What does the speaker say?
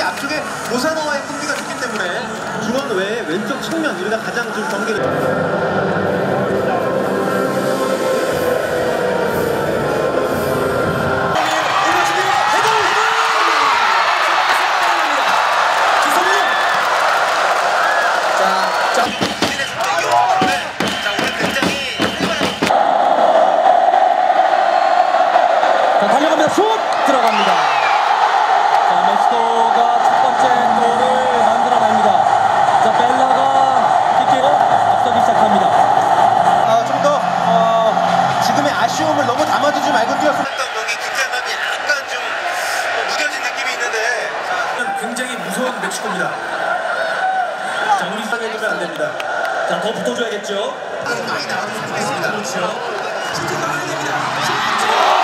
앞쪽에 로사노와의 콤비가 좋기 때문에 중원 외에 왼쪽 측면 우리가 가장 좀 경기를 달려갑니다. 슛! 들어갑니다. 자, 멕시코가 첫 번째 골을 만들어냅니다. 자, 벨라가 킥으로 앞서기 시작합니다. 좀 더 지금의 아쉬움을 너무 담아두지 말고 뛰었으면 경기 긴장감이 약간 좀 무뎌진 느낌이 있는데 굉장히 무서운 멕시코입니다. 자, 우리 상해주면 안 됩니다. 자, 더 붙어줘야겠죠. 많이 나왔으면 좋겠습니다. 그렇죠. 진짜 나와야 됩니다.